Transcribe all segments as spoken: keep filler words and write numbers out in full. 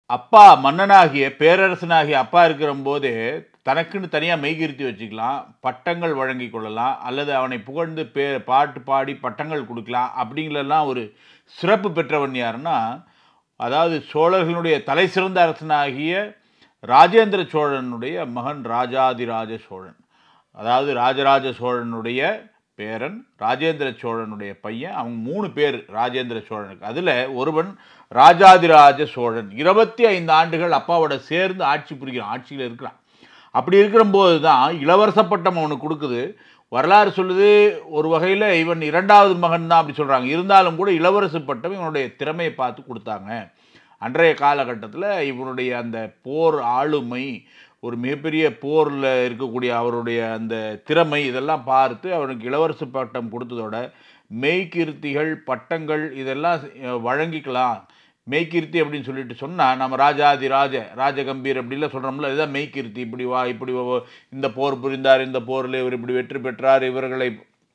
அப்பா மன்னனாகிய பேரரசனாகிய அப்பா இருக்கிறம்போதே தனக்குன்னு தனியாக மெய்கீர்த்தி வச்சுக்கலாம், பட்டங்கள் வழங்கி கொள்ளலாம், அல்லது அவனை புகழ்ந்து பே பாட்டு பாடி பட்டங்கள் கொடுக்கலாம். அப்படிங்களெல்லாம் ஒரு சிறப்பு பெற்றவன் யாருன்னா, அதாவது சோழர்களுடைய தலை சிறந்த அரசனாகிய ராஜேந்திர சோழனுடைய மகன் ராஜாதிராஜ சோழன். அதாவது ராஜராஜ சோழனுடைய பேரன், ராஜேந்திர சோழனுடைய பையன். அவங்க மூணு பேர் ராஜேந்திர சோழனுக்கு. அதில் ஒருவன் ராஜாதிராஜ சோழன். இருபத்தி ஐந்து ஆண்டுகள் அப்பாவோட சேர்ந்து ஆட்சி புரிகிறான், ஆட்சியில் இருக்கிறான். அப்படி இருக்கிறபோது தான் இளவரச பட்டம் அவனுக்கு கொடுக்குது. வரலாறு சொல்லுது, ஒரு வகையில் இவன் இரண்டாவது மகன் தான் அப்படி சொல்கிறாங்க. இருந்தாலும் கூட இளவரசு பட்டம் இவனுடைய திறமையை பார்த்து கொடுத்தாங்க. அன்றைய காலகட்டத்தில் இவனுடைய அந்த போர் ஆளுமை, ஒரு மிகப்பெரிய போரில் இருக்கக்கூடிய அவருடைய அந்த திறமை, இதெல்லாம் பார்த்து அவனுக்கு இளவரசு பட்டம் கொடுத்ததோட மெய்கீர்த்திகள் பட்டங்கள் இதெல்லாம் வழங்கிக்கலாம். மெய்கீர்த்தி அப்படின்னு சொல்லிட்டு சொன்னால் நம்ம ராஜாதிராஜ ராஜகம்பீர் அப்படிலாம் சொல்கிறோம்ல, இதுதான் மெய்கீர்த்தி. இப்படி வா, இப்படி இந்த போர் புரிந்தார், இந்த போரில் இவர் இப்படி வெற்றி பெற்றார், இவர்களை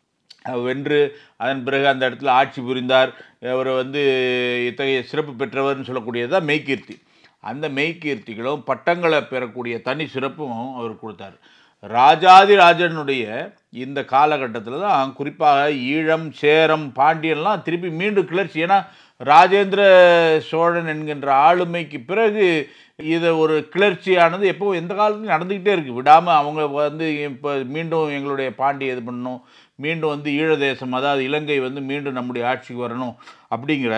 வென்று அதன் பிறகு அந்த இடத்துல ஆட்சி புரிந்தார், அவர் வந்து இத்தகைய சிறப்பு பெற்றவர்னு சொல்லக்கூடியது தான் மெய்கீர்த்தி. அந்த மெய்கீர்த்திகளும் பட்டங்களை பெறக்கூடிய தனி சிறப்பும் அவர் கொடுத்தார். ராஜாதிராஜனுடைய இந்த காலகட்டத்தில் தான் குறிப்பாக ஈழம், சேரம், பாண்டியன்லாம் திருப்பி மீண்டும் கிளர்ச்சி. ஏன்னா ராஜேந்திர சோழன் என்கின்ற ஆளுமைக்கு பிறகு இதை ஒரு கிளர்ச்சியானது எப்போ எந்த காலத்துலையும் நடந்துக்கிட்டே இருக்குது, விடாமல். அவங்க வந்து இப்போ மீண்டும் எங்களுடைய பாண்டிய இது பண்ணணும், மீண்டும் வந்து ஈழ தேசம் அதாவது இலங்கை வந்து மீண்டும் நம்முடைய ஆட்சிக்கு வரணும் அப்படிங்கிற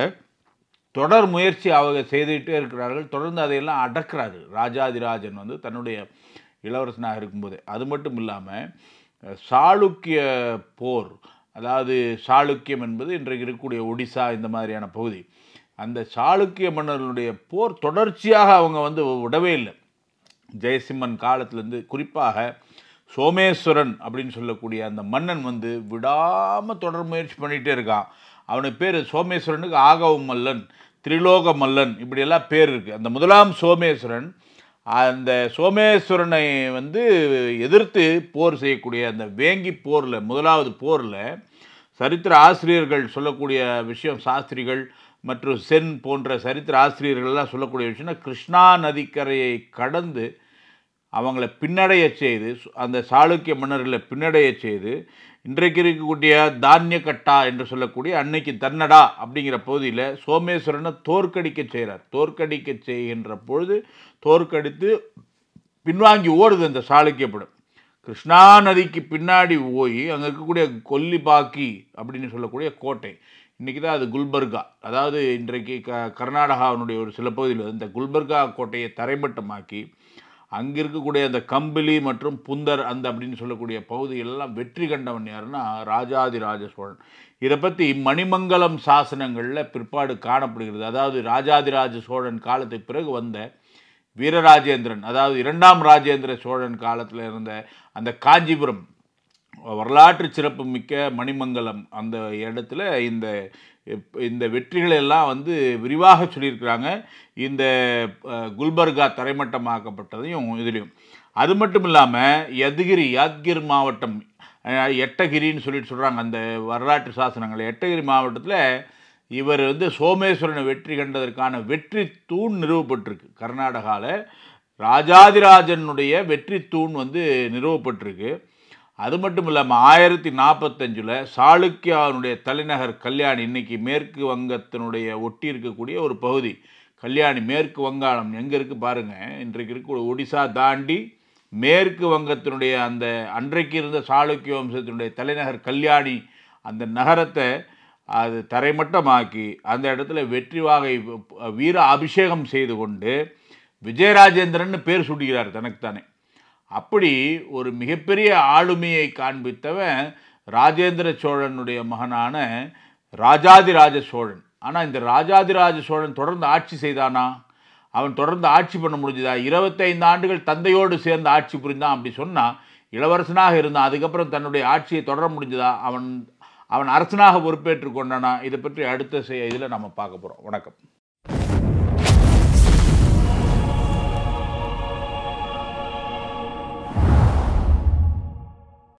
தொடர் முயற்சி அவங்க செய்துகிட்டே இருக்கிறார்கள். தொடர்ந்து அதையெல்லாம் அடக்கிறாரு ராஜாதிராஜன் வந்து தன்னுடைய இளவரசனாக இருக்கும்போது. அது மட்டும் இல்லாமல் சாளுக்கிய போர், அதாவது சாளுக்கியம் என்பது இன்றைக்கு இருக்கக்கூடிய ஒடிசா இந்த மாதிரியான பகுதி, அந்த சாளுக்கிய மன்னர்களுடைய போர் தொடர்ச்சியாக அவங்க வந்து விடவே இல்லை. ஜெயசிம்மன் காலத்திலேருந்து குறிப்பாக சோமேஸ்வரன் அப்படின்னு சொல்லக்கூடிய அந்த மன்னன் வந்து விடாமல் தொடர் முயற்சி பண்ணிகிட்டே இருக்கான். அவனுக்கு பேர் சோமேஸ்வரனுக்கு ஆகவ மல்லன், திரிலோக மல்லன் இப்படியெல்லாம் பேர் இருக்குது. அந்த முதலாம் சோமேஸ்வரன் அந்த சோமேஸ்வரனை வந்து எதிர்த்து போர் செய்யக்கூடிய அந்த வேங்கி போரில், முதலாவது போரில் சரித்திர ஆசிரியர்கள் சொல்லக்கூடிய விஷயம், சாஸ்திரிகள் மற்றும் சென் போன்ற சரித்திர ஆசிரியர்கள்லாம் சொல்லக்கூடிய விஷயம்னா, கிருஷ்ணா நதிக்கரையை கடந்து அவங்கள பின்னடைய செய்து, அந்த சாளுக்கிய மன்னர்களை பின்னடைய செய்து, இன்றைக்கு இருக்கக்கூடிய தானியக்கட்டா என்று சொல்லக்கூடிய அன்னைக்கு தன்னடா அப்படிங்கிற பகுதியில் சோமேஸ்வரனை தோற்கடிக்க செய்கிறார். தோற்கடிக்க செய்கின்ற பொழுது தோற்கடித்து பின்வாங்கி ஓடுது அந்த சாளுக்கிய படம். கிருஷ்ணா நதிக்கு பின்னாடி போய் அங்கே இருக்கக்கூடிய கொல்லிபாக்கி அப்படின்னு சொல்லக்கூடிய கோட்டை, இன்றைக்கி தான் அது குல்பர்கா, அதாவது இன்றைக்கு க கர்நாடகாவினுடைய ஒரு சில பகுதியில் இந்த குல்பர்கா கோட்டையை தரைமட்டமாக்கி அங்கே இருக்கக்கூடிய அந்த கம்பிலி மற்றும் புந்தர் அந்த அப்படின்னு சொல்லக்கூடிய பகுதிகளெல்லாம் வெற்றி கண்டவன் யாருன்னா ராஜாதிராஜ சோழன். இதை பற்றி மணிமங்கலம் சாசனங்களில் பிற்பாடு காணப்படுகிறது. அதாவது ராஜாதிராஜ சோழன் காலத்துக்கு பிறகு வந்த வீரராஜேந்திரன், அதாவது இரண்டாம் ராஜேந்திர சோழன் காலத்தில் இருந்த அந்த காஞ்சிபுரம் வரலாற்று சிறப்பு மிக்க மணிமங்கலம் அந்த இடத்துல இந்த இந்த வெற்றிகளை எல்லாம் வந்து விரிவாக சொல்லியிருக்கிறாங்க. இந்த குல்பர்கா தரைமட்டமாக்கப்பட்டதையும் இதுலேயும். அது மட்டும் இல்லாமல் யதுகிரி, யாத்கிர் மாவட்டம், எட்டகிரின்னு சொல்லிட்டு சொல்கிறாங்க அந்த வரலாற்று சாசனங்கள். எட்டகிரி மாவட்டத்தில் இவர் வந்து சோமேஸ்வரனை வெற்றி கண்டதற்கான வெற்றி தூண் நிறுவப்பட்டிருக்கு. கர்நாடகாவில் ராஜாதிராஜனுடைய வெற்றி தூண் வந்து நிறுவப்பட்டிருக்கு. அது மட்டும் இல்லாமல் ஆயிரத்தி நாற்பத்தஞ்சில் சாளுக்கியாவுடைய தலைநகர் கல்யாணி, இன்றைக்கி மேற்கு வங்கத்தினுடைய ஒட்டி இருக்கக்கூடிய ஒரு பகுதி கல்யாணி, மேற்கு வங்காளம் எங்கே இருக்குது பாருங்கள். இன்றைக்கு இருக்க ஒடிசா தாண்டி மேற்கு வங்கத்தினுடைய அந்த அன்றைக்கு இருந்த சாளுக்கிய வம்சத்தினுடைய தலைநகர் கல்யாணி அந்த நகரத்தை அது தரைமட்டமாக்கி அந்த இடத்துல வெற்றி வாகை வீர அபிஷேகம் செய்து கொண்டு விஜயராஜேந்திரன் பேர் சூட்டுகிறார் தனக்குத்தானே. அப்படி ஒரு மிகப்பெரிய ஆளுமையை காண்பித்தவன் ராஜேந்திர சோழனுடைய மகனான ராஜாதிராஜ சோழன். ஆனால் இந்த ராஜாதிராஜ சோழன் தொடர்ந்து ஆட்சி செய்தானா? அவன் தொடர்ந்து ஆட்சி பண்ண முடிஞ்சதா? இருபத்தைந்து ஆண்டுகள் தந்தையோடு சேர்ந்து ஆட்சி புரிந்தான் அப்படி சொன்னால், இளவரசனாக இருந்தான், அதுக்கப்புறம் தன்னுடைய ஆட்சியை தொடர முடிஞ்சதா? அவன் அவன் அரசனாக பொறுப்பேற்று கொண்டானா? இதை பற்றி அடுத்த இதில் நம்ம பார்க்க போகிறோம். வணக்கம்.